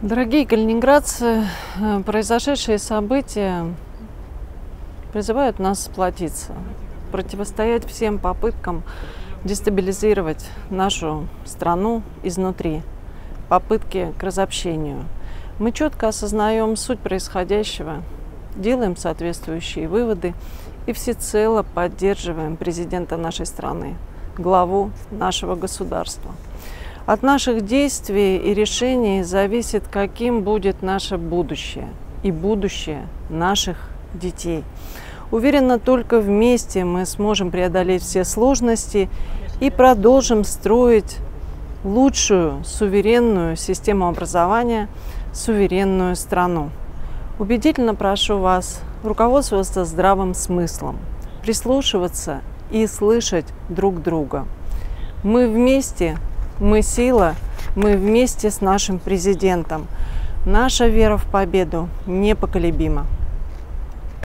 Дорогие калининградцы, произошедшие события призывают нас сплотиться, противостоять всем попыткам дестабилизировать нашу страну изнутри, попытки к разобщению. Мы четко осознаем суть происходящего, делаем соответствующие выводы и всецело поддерживаем президента нашей страны, главу нашего государства. От наших действий и решений зависит, каким будет наше будущее и будущее наших детей. Уверена, только вместе мы сможем преодолеть все сложности и продолжим строить лучшую суверенную систему образования, суверенную страну. Убедительно прошу вас руководствоваться здравым смыслом, прислушиваться и слышать друг друга. Мы вместе, мы сила, мы вместе с нашим президентом. Наша вера в победу непоколебима.